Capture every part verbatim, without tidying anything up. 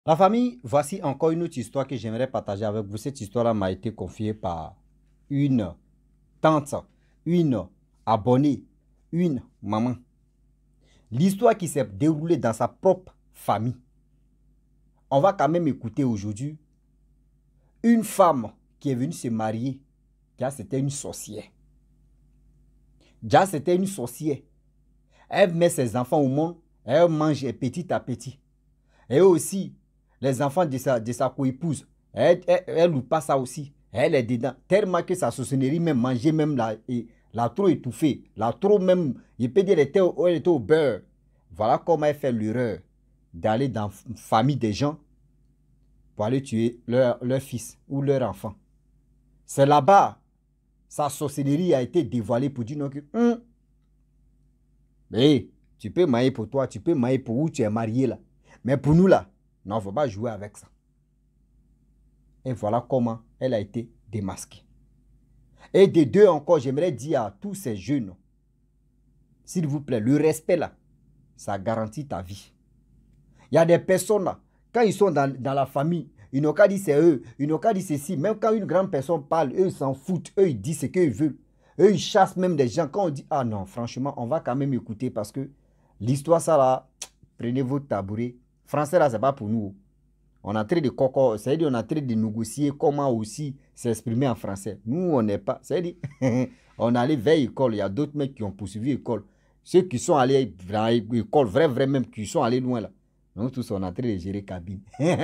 La famille, voici encore une autre histoire que j'aimerais partager avec vous. Cette histoire-là m'a été confiée par une tante, une abonnée, une maman. L'histoire qui s'est déroulée dans sa propre famille. On va quand même écouter aujourd'hui une femme qui est venue se marier. Déjà, c'était une sorcière. Déjà, c'était une sorcière. Elle met ses enfants au monde, elle mange petit à petit. Et aussi, les enfants de sa, de sa co-épouse, elle, elle, elle loupe pas ça aussi. Elle est dedans. Tellement que sa sorcellerie même mangeait même la, et, l'a trop étouffée. L'a trop même, je peux dire, elle était, au, elle était au beurre. Voilà comment elle fait l'erreur d'aller dans la famille des gens pour aller tuer leur, leur fils ou leur enfant. C'est là-bas, sa sorcellerie a été dévoilée pour dire non que, hum, mais tu peux mailler pour toi, tu peux mailler pour où tu es marié là. Mais pour nous là, non, il ne faut pas jouer avec ça. Et voilà comment elle a été démasquée. Et de deux encore, j'aimerais dire à tous ces jeunes, s'il vous plaît, le respect là, ça garantit ta vie. Il y a des personnes là, quand ils sont dans, dans la famille, ils n'ont qu'à dire c'est eux, ils n'ont qu'à dire ceci. Même quand une grande personne parle, eux ils s'en foutent, eux ils disent ce qu'ils veulent. Eux ils chassent même des gens. Quand on dit, ah non, franchement, on va quand même écouter parce que l'histoire ça là, prenez votre tabouret. Français là, c'est pas pour nous. On est en train de coco, c'est-à-dire on est en train de négocier comment aussi s'exprimer en français. Nous, on n'est pas, c'est-à-dire on est allé vers l'école, il y a d'autres mecs qui ont poursuivi l'école. Ceux qui sont allés dans l'école, vrai, vrai même, qui sont allés loin là. Nous tous, on est en train de gérer cabine.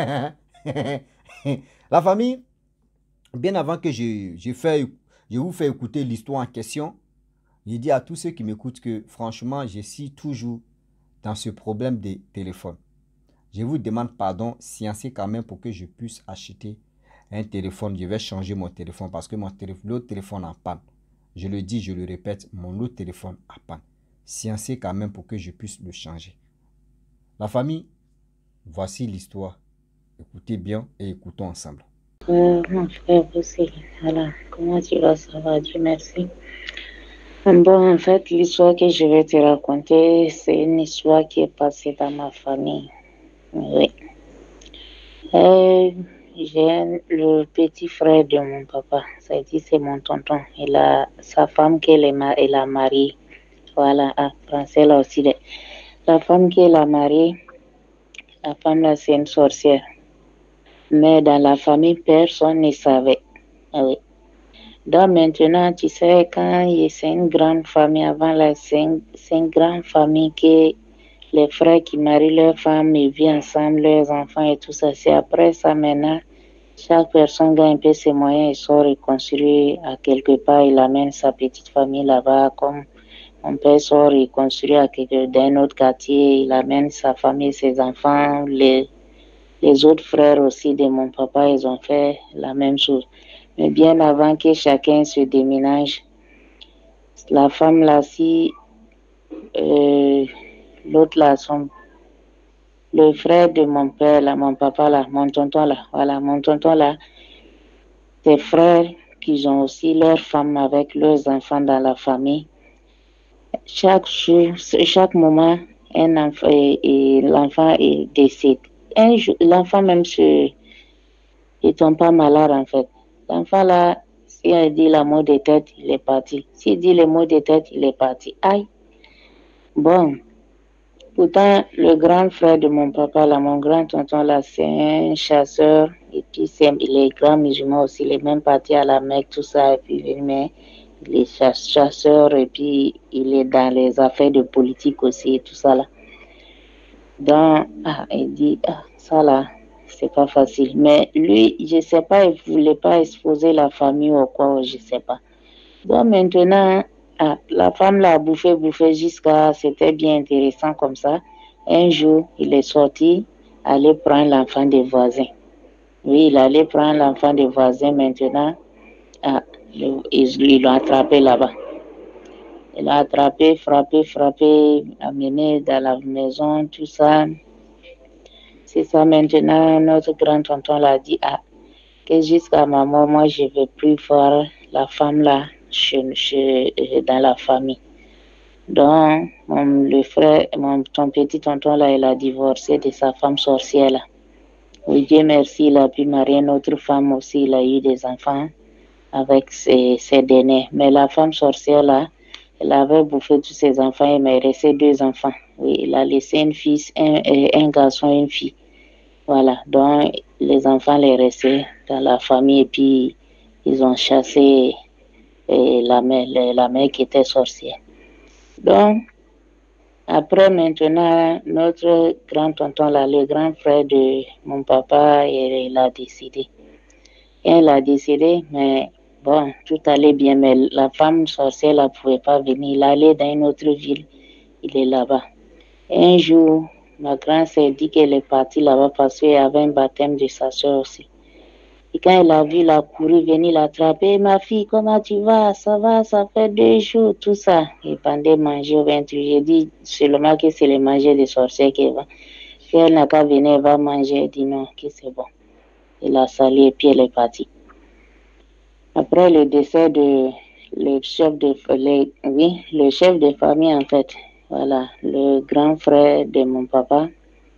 La famille, bien avant que je, je, fais, je vous fais écouter l'histoire en question, je dis à tous ceux qui m'écoutent que franchement, je suis toujours dans ce problème de téléphone. Je vous demande pardon, sciencez quand même pour que je puisse acheter un téléphone. Je vais changer mon téléphone parce que mon téléphone, l'autre téléphone en panne. Je le dis, je le répète, mon autre téléphone en panne. Sciencez quand même pour que je puisse le changer. La famille, voici l'histoire. Écoutez bien et écoutons ensemble. Euh, mon frère aussi. Alors, comment tu vas? Ça va, Dieu merci. Bon, en fait, l'histoire que je vais te raconter, c'est une histoire qui est passée dans ma famille. Oui. Euh, j'ai le petit frère de mon papa. Ça dit, c'est mon tonton. Il a sa femme qu'elle est a mariée. Voilà, en français là aussi. La femme qu'elle a mariée, la femme là, c'est une sorcière. Mais dans la famille, personne ne savait. Oui. Donc maintenant, tu sais, quand c'est une grande famille, avant là, c'est une, une grande famille que les frères qui marient leurs femmes, ils vivent ensemble, leurs enfants et tout ça. C'est après ça maintenant, chaque personne gagne un peu ses moyens et sort et construit à quelque part, il amène sa petite famille là-bas, comme mon père sort et construit à quelque, dans un autre quartier, il amène sa famille, ses enfants, les, les autres frères aussi de mon papa, ils ont fait la même chose. Mais bien avant que chacun se déménage, la femme là, si euh, l'autre là, son, le frère de mon père là, mon papa là, mon tonton là, voilà, mon tonton là, ses frères qui ont aussi leurs femmes avec leurs enfants dans la famille. Chaque jour, chaque moment, un enfant et, et l'enfant est décédé. Un jour, l'enfant même se, il tombe pas malade en fait. L'enfant là, si elle dit la mot de tête, il est parti. S'il dit le mot de tête, il est parti. Aïe. Bon. Pourtant, le grand frère de mon papa, là, mon grand tonton, là, c'est un chasseur. Et puis, c'est, il est grand musulman aussi. Il est même parti à la Mecque, tout ça. Et puis, mais il est chasseur. Et puis, il est dans les affaires de politique aussi, et tout ça, là. Donc, ah, il dit, ah, ça, là, c'est pas facile. Mais lui, je sais pas, il voulait pas exposer la famille ou quoi, je sais pas. Bon, maintenant, ah, la femme l'a bouffé, bouffé jusqu'à, c'était bien intéressant comme ça. Un jour, il est sorti, aller prendre l'enfant des voisins. Oui, il allait prendre l'enfant des voisins maintenant. Ah, ils il l'ont attrapé là-bas. Il l'a attrapé, frappé, frappé, amené dans la maison, tout ça. C'est ça maintenant, notre grand tonton l'a dit, ah, que jusqu'à ma mort, moi, je ne vais plus voir la femme là chez, chez, dans la famille. Donc, mon, le frère, mon, ton petit tonton là, il a divorcé de sa femme sorcière là. Oui, Dieu merci, il a pu marier une autre femme aussi, il a eu des enfants avec ses, ses derniers. Mais la femme sorcière, là, elle avait bouffé tous ses enfants, il m'a resté deux enfants. Oui, il a laissé une fille, un, un garçon et une fille. Voilà, donc les enfants les restaient dans la famille et puis ils ont chassé et la mère, la mère qui était sorcière. Donc, après maintenant, notre grand-tonton, là, le grand frère de mon papa, il, il a décédé. Et il a décédé, mais bon, tout allait bien, mais la femme sorcière ne pouvait pas venir. Il allait dans une autre ville, il est là-bas. Un jour, ma grand-sœur dit qu'elle est partie là-bas parce qu'il y avait un baptême de sa soeur aussi. Et quand elle a vu, elle a couru venir l'attraper. Ma fille, comment tu vas? Ça va, ça fait deux jours, tout ça. Et pendant manger au vingt-huit, j'ai dit seulement que c'est le manger des sorcières qu'elle va. Elle n'a qu'à venir, elle va manger. Elle dit non, que c'est bon. Elle a salué et puis elle est partie. Après le décès de le chef de les, oui, le chef de famille en fait, voilà, le grand frère de mon papa.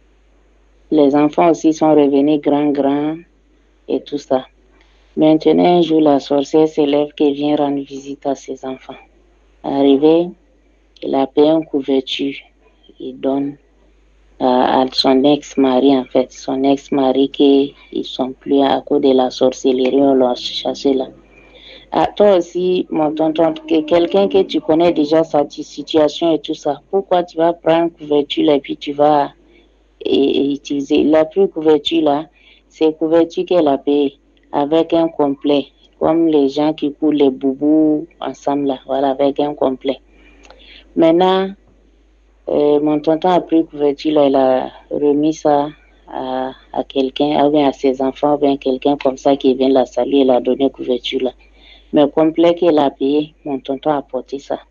Les enfants aussi sont revenus grands, grands et tout ça. Maintenant, un jour, la sorcière s'élève qui vient rendre visite à ses enfants. Arrivé, il a payé une couverture. Il donne à, à son ex-mari, en fait, son ex-mari qui ils sont plus à cause de la sorcellerie, on l'a chassé là. Ah, toi aussi, mon tonton, que quelqu'un que tu connais déjà sa situation et tout ça, pourquoi tu vas prendre une couverture là, et puis tu vas et, et utiliser la plus couverture là, c'est couverture qu'elle a payée avec un complet, comme les gens qui coulent les boubous ensemble là, voilà, avec un complet. Maintenant, euh, mon tonton a pris couverture là, il a remis ça à, à quelqu'un, ou bien à ses enfants, ou bien quelqu'un comme ça qui vient la saluer, il a donné couverture là. Mais complet qu'elle a payé, mon tonton a porté ça.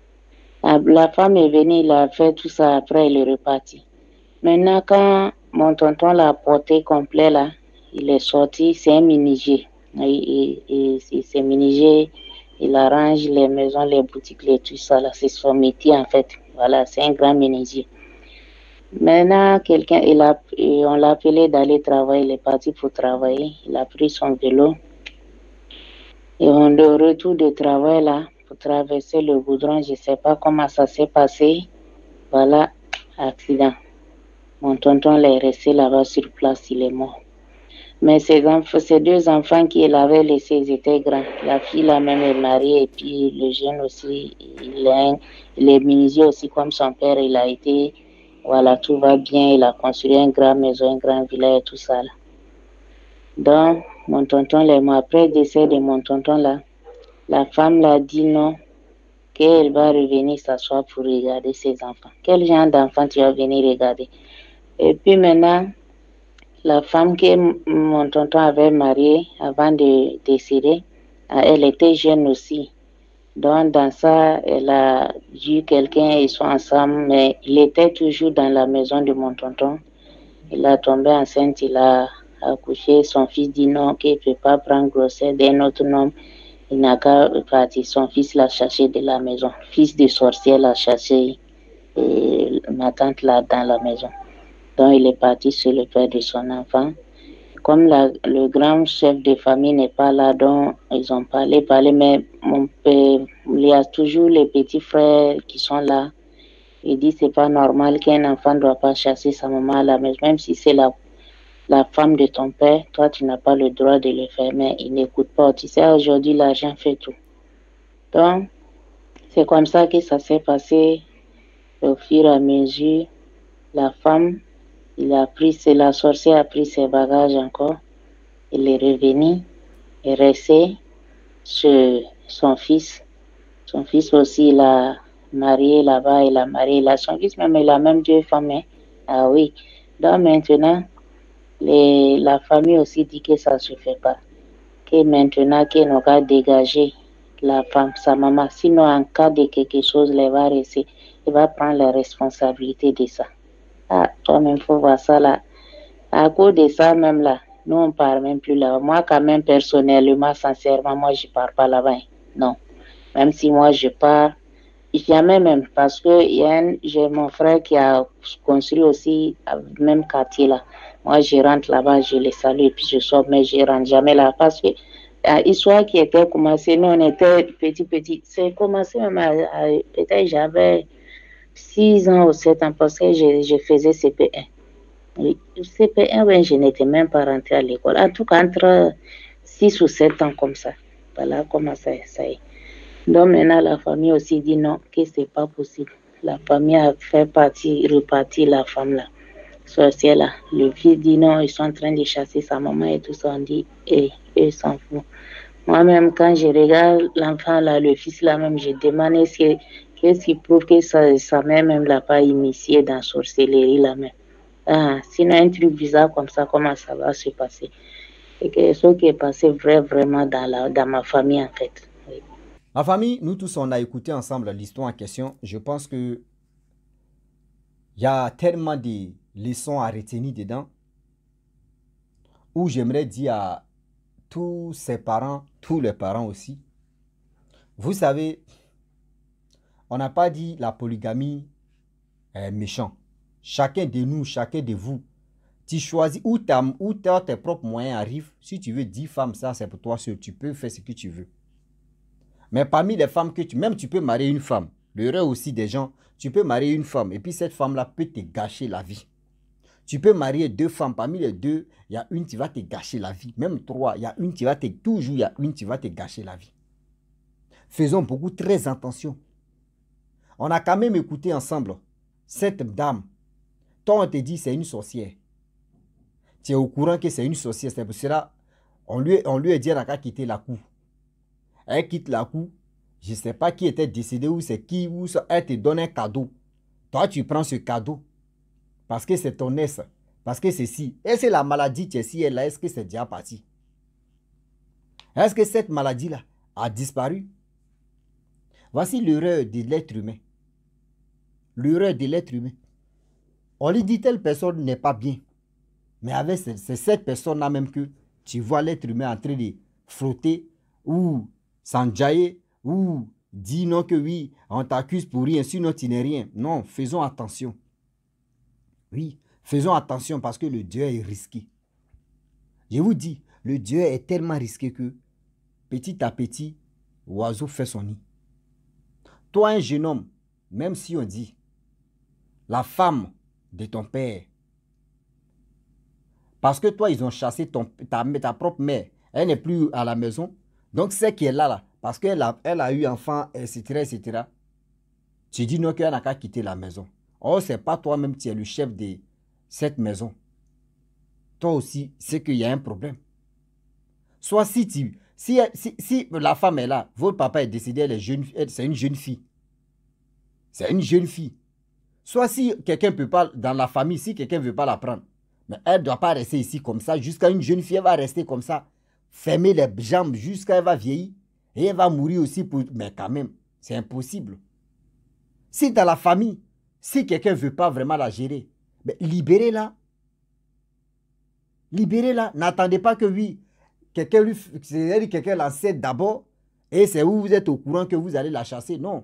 La femme est venue, il a fait tout ça, après il est reparti. Maintenant, quand mon tonton l'a porté complet là, il est sorti, c'est un menuisier. Il, il, il, c'est menuisier, il arrange les maisons, les boutiques, les tout ça là, c'est son métier en fait. Voilà, c'est un grand menuisier. Maintenant, quelqu'un, il a, on l'a appelé d'aller travailler, il est parti pour travailler, il a pris son vélo. Et on de retour de travail là, pour traverser le goudron, je ne sais pas comment ça s'est passé. Voilà, accident. Mon tonton est resté là-bas sur place, il est mort. Mais ces, enfants, ces deux enfants qu'il avait laissés, ils étaient grands. La fille là même est mariée et puis le jeune aussi, il est, il est menuisier aussi comme son père, il a été, voilà, tout va bien, il a construit une grande maison, une grande villa et tout ça là. Donc, mon tonton, les mois après le décès de mon tonton là, la femme l'a dit non, qu'elle va revenir s'asseoir pour regarder ses enfants. Quel genre d'enfant tu vas venir regarder? Et puis maintenant, la femme que mon tonton avait mariée avant de décéder, elle était jeune aussi. Donc dans ça, elle a vu quelqu'un, ils sont ensemble, mais il était toujours dans la maison de mon tonton. Il a tombé enceinte, il a accouché, son fils dit non, qu'il ne peut pas prendre grossesse d'un autre homme. Il n'a qu'à partir. Son fils l'a cherché de la maison. Fils de sorcière l'a cherché et ma tante là dans la maison. Donc il est parti sur le père de son enfant. Comme la, le grand chef de famille n'est pas là, donc ils ont parlé, parlé, mais mon père, il y a toujours les petits frères qui sont là. Il dit c'est pas normal qu'un enfant ne doit pas chasser sa maman à la maison, même si c'est la la femme de ton père, toi, tu n'as pas le droit de le faire, mais il n'écoute pas. Tu sais, aujourd'hui, l'argent fait tout. Donc, c'est comme ça que ça s'est passé au fur et à mesure. La femme, il a pris, c'est la sorcière a pris ses bagages encore. Il est revenu et resté chez son fils. Son fils aussi, il a marié là-bas, il a marié là. Son fils, même, il a même deux femmes. Hein. Ah oui. Donc, maintenant, Les, la famille aussi dit que ça ne se fait pas. Que maintenant, qu'il n'a qu'à dégager la femme, sa maman. Sinon, en cas de quelque chose, elle va rester. Il va prendre la responsabilité de ça. Ah, toi-même, il faut voir ça là. À cause de ça, même là, nous, on ne parle même plus là. Moi, quand même, personnellement, sincèrement, moi, je ne pars pas là-bas. Non. Même si moi, je pars, jamais même, parce que y a un, j'ai mon frère qui a construit aussi le même quartier là. Moi, je rentre là-bas, je les salue et puis je sors, mais je ne rentre jamais là parce que l'histoire qui était commencée, nous, on était petit, petit. C'est commencé même à, à peut-être j'avais six ans ou sept ans parce que je, je faisais C P un. Oui, C P un, ben, je n'étais même pas rentrée à l'école. En tout cas, entre six ou sept ans comme ça. Voilà comment ça, ça est. Donc maintenant, la famille aussi dit non, que ce n'est pas possible. La famille a fait partie, repartir la femme là, sorcière là. Le fils dit non, ils sont en train de chasser sa maman et tout ça. On dit, eh, eux s'en foutent. Moi-même, quand je regarde l'enfant là, le fils là même, je demande qu'est-ce qui prouve que sa, sa mère même l'a pas initié dans la sorcellerie là même. Ah, sinon, un truc bizarre comme ça, comment ça va se passer? C'est quelque chose qui est passé vrai, vraiment dans, la, dans ma famille en fait. Oui. Ma famille, nous tous, on a écouté ensemble l'histoire en question. Je pense que il y a tellement de leçons à retenir dedans où j'aimerais dire à tous ses parents, tous les parents aussi. Vous savez, on n'a pas dit la polygamie est méchant. Chacun de nous, chacun de vous, tu choisis où, où tes propres moyens arrivent. Si tu veux dix femmes, ça c'est pour toi seul. Tu peux faire ce que tu veux. Mais parmi les femmes que tu... Même tu peux marier une femme. L'erreur aussi des gens, tu peux marier une femme et puis cette femme-là peut te gâcher la vie. Tu peux marier deux femmes. Parmi les deux, il y a une qui va te gâcher la vie. Même trois, il y a une qui va te... Toujours, il y a une qui va te gâcher la vie. Faisons beaucoup très attention. On a quand même écouté ensemble cette dame. Toi, on te dit c'est une sorcière. Tu es au courant que c'est une sorcière. C'est pour cela on lui, on lui a dit qu'elle a quitté la cour. Elle quitte la cour. Je ne sais pas qui était décédé ou c'est qui. Ou elle te donne un cadeau. Toi, tu prends ce cadeau. Parce que c'est ton ex. Parce que c'est si. Est-ce que la maladie, tu es si elle là, est-ce que c'est déjà parti? Est-ce que cette maladie-là a disparu? Voici l'erreur de l'être humain. L'erreur de l'être humain. On lui dit telle personne n'est pas bien. Mais avec c'est cette personne-là même que tu vois l'être humain en train de frotter ou s'enjailler ou dire non que oui, on t'accuse pour rien, sinon tu n'es rien. Non, faisons attention. Oui, faisons attention parce que le Dieu est risqué. Je vous dis, le Dieu est tellement risqué que petit à petit, l'oiseau fait son nid. Toi, un jeune homme, même si on dit la femme de ton père, parce que toi, ils ont chassé ton, ta, ta propre mère. Elle n'est plus à la maison. Donc, c'est qui est là, là. Parce qu'elle a, elle a eu enfant, et cetera, et cetera. Tu dis non qu'elle n'a qu'à quitter la maison. Or, ce n'est pas toi-même qui es le chef de cette maison. Toi aussi, c'est qu'il y a un problème. Soit si, tu, si, si, si la femme est là, votre papa est décédé, elle est jeune, c'est une jeune fille. C'est une jeune fille. Soit si quelqu'un ne peut pas, dans la famille, si quelqu'un ne veut pas la prendre, mais elle ne doit pas rester ici comme ça. Jusqu'à une jeune fille, elle va rester comme ça. Fermer les jambes jusqu'à elle va vieillir. Et elle va mourir aussi. Pour... Mais quand même, c'est impossible. Si dans la famille, si quelqu'un ne veut pas vraiment la gérer, mais libérez-la. Libérez-la. N'attendez pas que oui, quelqu'un lui, quelqu'un l'enseigne d'abord. Et c'est où vous êtes au courant que vous allez la chasser. Non.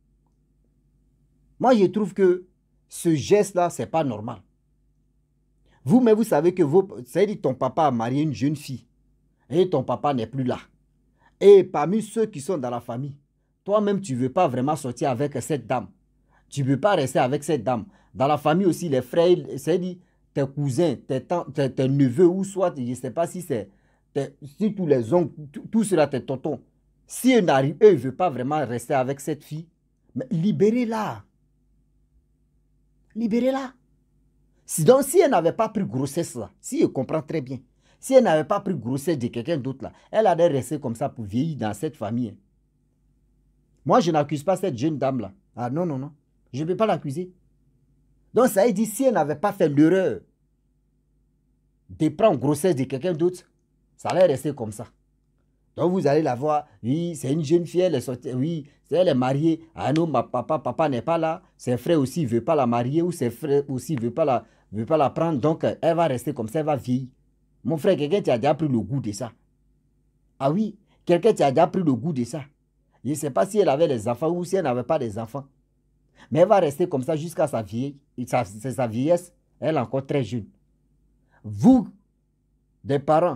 Moi, je trouve que ce geste-là, ce n'est pas normal. Vous, mais vous savez que vos, c'est-à-dire ton papa a marié une jeune fille et ton papa n'est plus là. Et parmi ceux qui sont dans la famille, toi-même, tu ne veux pas vraiment sortir avec cette dame. Tu ne veux pas rester avec cette dame. Dans la famille aussi, les frères, c'est-à-dire tes cousins, tes, tes, tes neveux, ou soit, je ne sais pas si c'est si tous les oncles, tout cela, tes tontons. Si eux n'arrivent, eux ne veulent pas vraiment rester avec cette fille, mais libérez-la. Libérez-la. Donc, si elle n'avait pas pris grossesse là, si elle comprend très bien, si elle n'avait pas pris grossesse de quelqu'un d'autre là, elle allait rester comme ça pour vieillir dans cette famille. Moi, je n'accuse pas cette jeune dame là. Ah non, non, non. Je ne peux pas l'accuser. Donc, ça veut dire, si elle n'avait pas fait l'erreur de prendre grossesse de quelqu'un d'autre, ça allait rester comme ça. Donc, vous allez la voir, oui, c'est une jeune fille, elle est sortie, oui, elle est mariée. Ah non, ma papa, papa n'est pas là. Ses frères aussi ne veulent pas la marier ou ses frères aussi ne veulent pas la, veulent pas la prendre. Donc, elle va rester comme ça, elle va vieillir. Mon frère, quelqu'un qui a déjà pris le goût de ça. Ah oui, quelqu'un qui a déjà pris le goût de ça. Je ne sais pas si elle avait des enfants ou si elle n'avait pas des enfants. Mais elle va rester comme ça jusqu'à sa vieillesse. C'est sa vieillesse. Elle est encore très jeune. vous, des parents,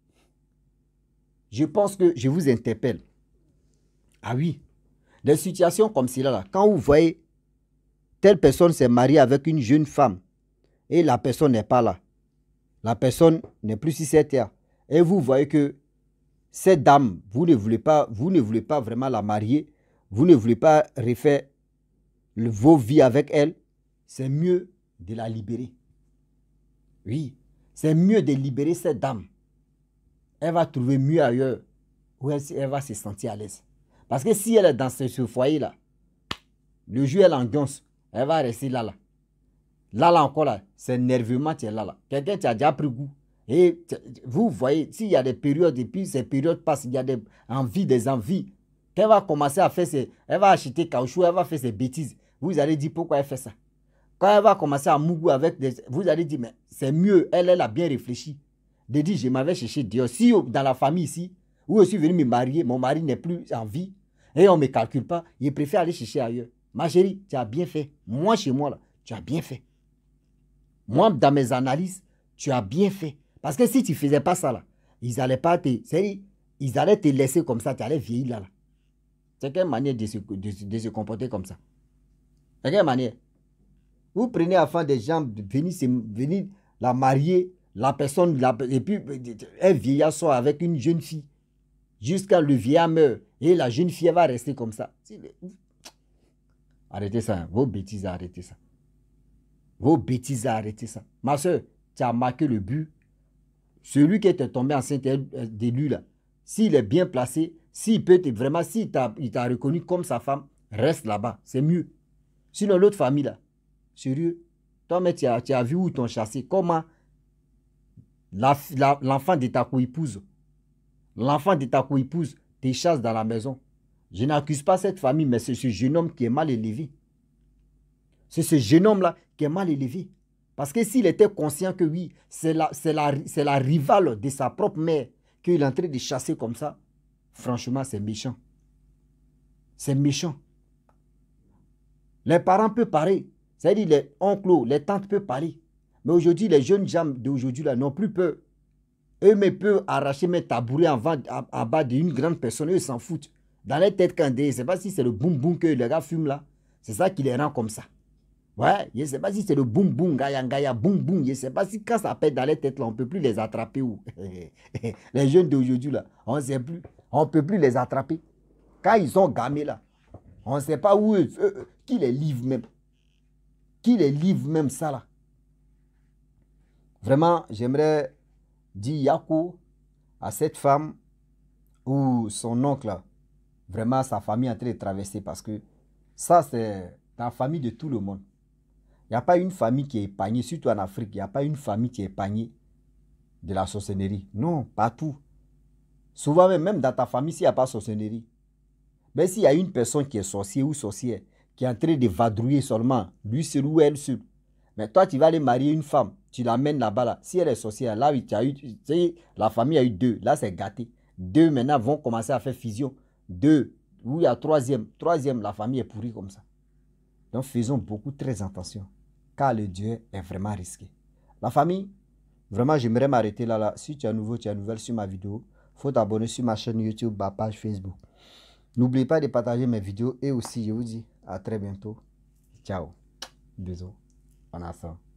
je pense que je vous interpelle. Ah oui, des situations comme cela, là, quand vous voyez telle personne s'est mariée avec une jeune femme et la personne n'est pas là, la personne n'est plus sur cette terre, et vous voyez que cette dame, vous ne voulez pas, vous ne voulez pas vraiment la marier, vous ne voulez pas refaire le, vos vies avec elle, c'est mieux de la libérer. Oui, c'est mieux de libérer cette dame. Elle va trouver mieux ailleurs où elle, elle va se sentir à l'aise. Parce que si elle est dans ce, ce foyer-là, le jour elle engonce, elle va rester là, là. Là, là encore, là, c'est nerveusement, tu es là, là. Quelqu'un qui a déjà pris goût. Et vous voyez, s'il y a des périodes, et puis ces périodes passent, il y a des envies, des envies. Quand elle va commencer à faire ses... Elle va acheter caoutchouc, elle va faire ses bêtises. Vous allez dire pourquoi elle fait ça. Quand elle va commencer à mougou avec des... Vous allez dire, mais c'est mieux, elle, elle a bien réfléchi. De dire, je m'avais cherché Dieu. Si dans la famille ici, où je suis venu me marier, mon mari n'est plus en vie, et on ne me calcule pas, je préfère aller chercher ailleurs. Ma chérie, tu as bien fait. Moi, chez moi, là, tu as bien fait. Moi, dans mes analyses, tu as bien fait. Parce que si tu ne faisais pas ça, là, ils n'allaient pas te... Ils allaient te laisser comme ça, tu allais vieillir là. là. C'est quelle manière de se, de, de se comporter comme ça? C'est quelle manière? Vous prenez afin des gens, venir, venir la marier, la personne, la, et puis un vieillard sort avec une jeune fille, jusqu'à le vieillard meurt, et la jeune fille va rester comme ça. Arrêtez ça, hein. Vos bêtises, arrêtez ça. Vos bêtises, arrêtez ça. Ma soeur, tu as marqué le but. Celui qui était tombé enceinte de lui, là, s'il est bien placé, s'il peut te, vraiment, s'il t'a reconnu comme sa femme, reste là-bas, c'est mieux. Sinon, l'autre famille, là, sérieux, toi, mais tu as, tu as vu où ils t'ont chassé, comment l'enfant la, la, de ta co-épouse, l'enfant de ta co-épouse te chasse dans la maison. Je n'accuse pas cette famille, mais c'est ce jeune homme qui est mal élevé. C'est ce jeune homme-là qui est mal élevé. Parce que s'il était conscient que oui, c'est la, la, la rivale de sa propre mère qu'il est en train de chasser comme ça, franchement, c'est méchant. C'est méchant. Les parents peuvent parler. C'est-à-dire les oncles, les tantes peuvent parler. Mais aujourd'hui, les jeunes gens d'aujourd'hui n'ont plus peur. Eux-mêmes peuvent arracher mes tabourets en, en, en bas d'une grande personne. Eux s'en foutent. Dans les têtes candées, je ne sais pas si c'est le boum boum que les gars fument là. C'est ça qui les rend comme ça. Ouais, je ne sais pas si c'est le boum boum, gaya gaya, boum boum. Je ne sais pas si quand ça pète dans les têtes là, on ne peut plus les attraper. Ou les jeunes d'aujourd'hui là, on ne sait plus. On ne peut plus les attraper. Quand ils sont gamés là, on ne sait pas où eux, eux, qui les livre même. Qui les livre même ça là. Vraiment, j'aimerais dire Yako à cette femme ou son oncle là. Vraiment, sa famille est en train de traverser parce que ça, c'est dans la famille de tout le monde. Il n'y a pas une famille qui est épargnée, surtout en Afrique, il n'y a pas une famille qui est épargnée de la sorcellerie. Non, partout. Souvent, même, même dans ta famille, s'il n'y a pas de sorcellerie, mais s'il y a une personne qui est sorcier ou sorcière, qui est en train de vadrouiller seulement, lui seul ou elle seule, mais toi, tu vas aller marier une femme, tu l'amènes là-bas, là. Si elle est sorcière, là, tu as eu, tu sais, la famille a eu deux, là, c'est gâté. Deux, maintenant, vont commencer à faire fusion. Deux, ou il y a troisième. Troisième, la famille est pourrie comme ça. Donc, faisons beaucoup très attention, car le Dieu est vraiment risqué. La famille, vraiment, j'aimerais m'arrêter là, là. Si tu es nouveau, tu es nouvelle sur ma vidéo, il faut t'abonner sur ma chaîne YouTube, ma page Facebook. N'oubliez pas de partager mes vidéos et aussi, je vous dis à très bientôt. Ciao. Bisous. On a ça.